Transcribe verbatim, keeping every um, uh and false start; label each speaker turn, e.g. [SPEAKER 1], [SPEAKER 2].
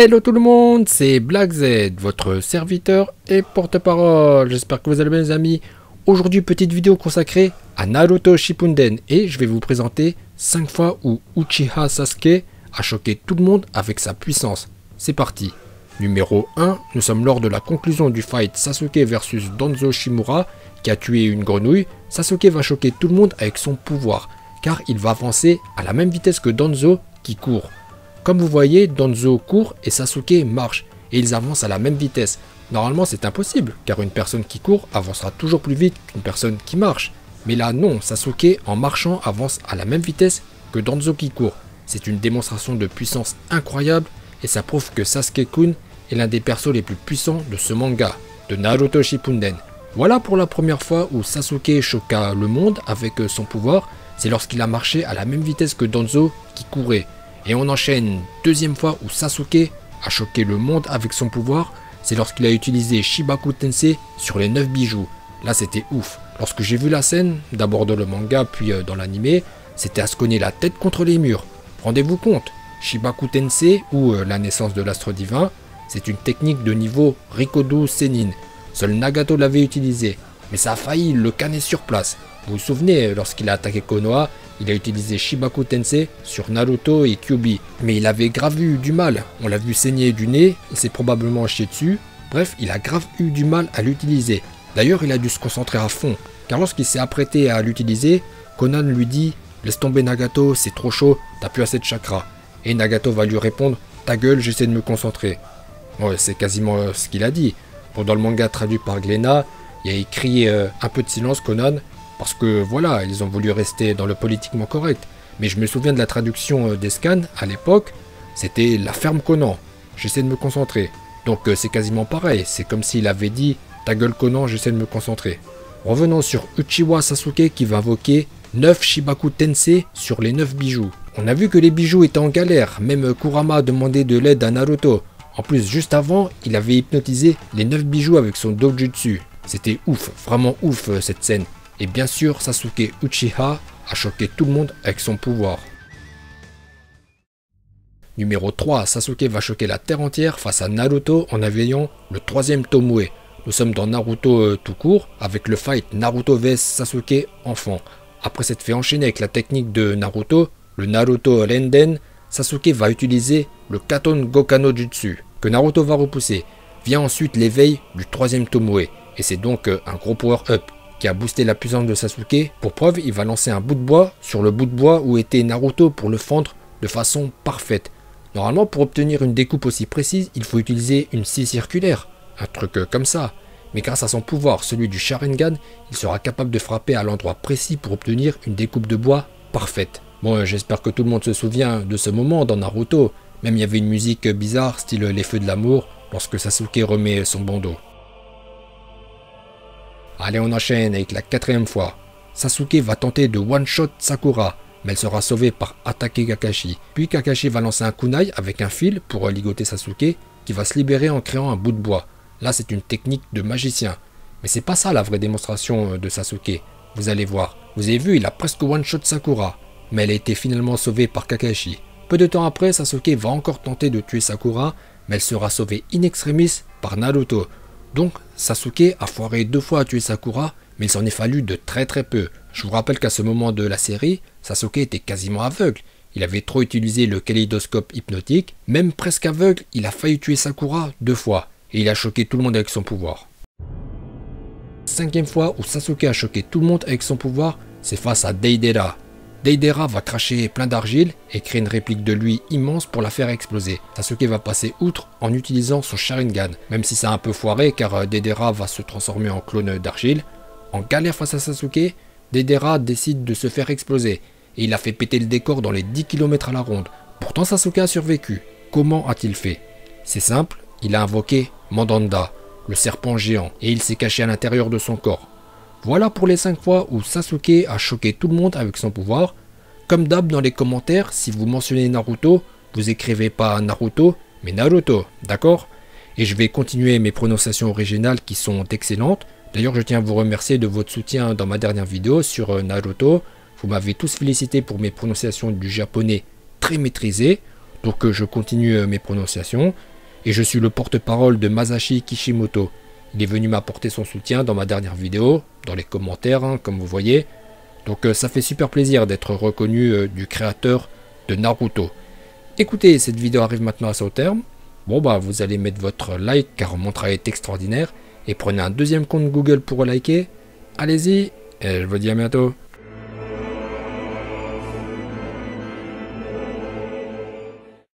[SPEAKER 1] Hello tout le monde, c'est Black Z, votre serviteur et porte-parole. J'espère que vous allez bien les amis. Aujourd'hui, petite vidéo consacrée à Naruto Shippuden et je vais vous présenter cinq fois où Uchiha Sasuke a choqué tout le monde avec sa puissance. C'est parti. Numéro un, nous sommes lors de la conclusion du fight Sasuke versus Danzo Shimura qui a tué une grenouille. Sasuke va choquer tout le monde avec son pouvoir car il va avancer à la même vitesse que Danzo qui court. Comme vous voyez, Danzo court et Sasuke marche, et ils avancent à la même vitesse. Normalement c'est impossible, car une personne qui court avancera toujours plus vite qu'une personne qui marche. Mais là non, Sasuke en marchant avance à la même vitesse que Danzo qui court. C'est une démonstration de puissance incroyable, et ça prouve que Sasuke-kun est l'un des persos les plus puissants de ce manga, de Naruto Shippuden. Voilà pour la première fois où Sasuke choqua le monde avec son pouvoir, c'est lorsqu'il a marché à la même vitesse que Danzo qui courait. Et on enchaîne deuxième fois où Sasuke a choqué le monde avec son pouvoir, c'est lorsqu'il a utilisé Shibaku Tensei sur les neuf bijoux. Là c'était ouf. Lorsque j'ai vu la scène, d'abord dans le manga puis dans l'anime, c'était à se cogner la tête contre les murs. Rendez-vous compte, Shibaku Tensei ou la naissance de l'astre divin, c'est une technique de niveau Rikodo Sennin. Seul Nagato l'avait utilisé, mais ça a failli le canner sur place. Vous vous souvenez, lorsqu'il a attaqué Konoha, il a utilisé Shibaku Tensei sur Naruto et Kyuubi. Mais il avait grave eu du mal, on l'a vu saigner du nez, il s'est probablement chié dessus. Bref, il a grave eu du mal à l'utiliser. D'ailleurs, il a dû se concentrer à fond, car lorsqu'il s'est apprêté à l'utiliser, Konan lui dit « Laisse tomber Nagato, c'est trop chaud, t'as plus assez de chakra ». Et Nagato va lui répondre « Ta gueule, j'essaie de me concentrer ». Ouais, c'est quasiment ce qu'il a dit. Bon, dans le manga traduit par Glénat, il y a écrit euh, un peu de silence Konan, parce que voilà, ils ont voulu rester dans le politiquement correct. Mais je me souviens de la traduction des scans à l'époque, c'était la ferme Conan. J'essaie de me concentrer. Donc c'est quasiment pareil, c'est comme s'il avait dit ta gueule Conan, j'essaie de me concentrer. Revenons sur Uchiwa Sasuke qui va invoquer neuf Shibaku Tensei sur les neuf bijoux. On a vu que les bijoux étaient en galère, même Kurama a demandé de l'aide à Naruto. En plus, juste avant, il avait hypnotisé les neuf bijoux avec son dojutsu. C'était ouf, vraiment ouf cette scène. Et bien sûr, Sasuke Uchiha a choqué tout le monde avec son pouvoir. Numéro trois, Sasuke va choquer la terre entière face à Naruto en éveillant le troisième Tomoe. Nous sommes dans Naruto euh, tout court, avec le fight Naruto vs Sasuke enfant. Après s'être fait enchaîner avec la technique de Naruto, le Naruto Renden, Sasuke va utiliser le Katon Gokano Jutsu, que Naruto va repousser. Vient ensuite l'éveil du troisième Tomoe, et c'est donc euh, un gros power-up qui a boosté la puissance de Sasuke. Pour preuve, il va lancer un bout de bois sur le bout de bois où était Naruto pour le fendre de façon parfaite. Normalement, pour obtenir une découpe aussi précise, il faut utiliser une scie circulaire, un truc comme ça. Mais grâce à son pouvoir, celui du Sharingan, il sera capable de frapper à l'endroit précis pour obtenir une découpe de bois parfaite. Bon, j'espère que tout le monde se souvient de ce moment dans Naruto. Même il y avait une musique bizarre, style les feux de l'amour, lorsque Sasuke remet son bandeau. Allez, on enchaîne avec la quatrième fois. Sasuke va tenter de one-shot Sakura, mais elle sera sauvée par attaquer Kakashi. Puis Kakashi va lancer un kunai avec un fil pour ligoter Sasuke, qui va se libérer en créant un bout de bois. Là, c'est une technique de magicien. Mais c'est pas ça la vraie démonstration de Sasuke. Vous allez voir. Vous avez vu, il a presque one-shot Sakura, mais elle a été finalement sauvée par Kakashi. Peu de temps après, Sasuke va encore tenter de tuer Sakura, mais elle sera sauvée in extremis par Naruto. Donc Sasuke a foiré deux fois à tuer Sakura, mais il s'en est fallu de très très peu. Je vous rappelle qu'à ce moment de la série, Sasuke était quasiment aveugle. Il avait trop utilisé le kaléidoscope hypnotique, même presque aveugle, il a failli tuer Sakura deux fois, et il a choqué tout le monde avec son pouvoir. Cinquième fois où Sasuke a choqué tout le monde avec son pouvoir, c'est face à Deidara. Deidara va cracher plein d'argile et créer une réplique de lui immense pour la faire exploser. Sasuke va passer outre en utilisant son Sharingan, même si ça a un peu foiré car Deidara va se transformer en clone d'argile. En galère face à Sasuke, Deidara décide de se faire exploser et il a fait péter le décor dans les dix kilomètres à la ronde. Pourtant Sasuke a survécu. Comment a-t-il fait? C'est simple, il a invoqué Mandanda, le serpent géant, et il s'est caché à l'intérieur de son corps. Voilà pour les cinq fois où Sasuke a choqué tout le monde avec son pouvoir. Comme d'hab dans les commentaires, si vous mentionnez Naruto, vous écrivez pas Naruto, mais Naruto, d'accord? Et je vais continuer mes prononciations originales qui sont excellentes. D'ailleurs, je tiens à vous remercier de votre soutien dans ma dernière vidéo sur Naruto. Vous m'avez tous félicité pour mes prononciations du japonais très maîtrisées. Donc euh, je continue euh, mes prononciations. Et je suis le porte-parole de Masashi Kishimoto. Il est venu m'apporter son soutien dans ma dernière vidéo, dans les commentaires, hein, comme vous voyez. Donc euh, ça fait super plaisir d'être reconnu euh, du créateur de Naruto. Écoutez, cette vidéo arrive maintenant à son terme. Bon bah vous allez mettre votre like car mon travail est extraordinaire. Et prenez un deuxième compte Google pour liker. Allez-y, et je vous dis à bientôt.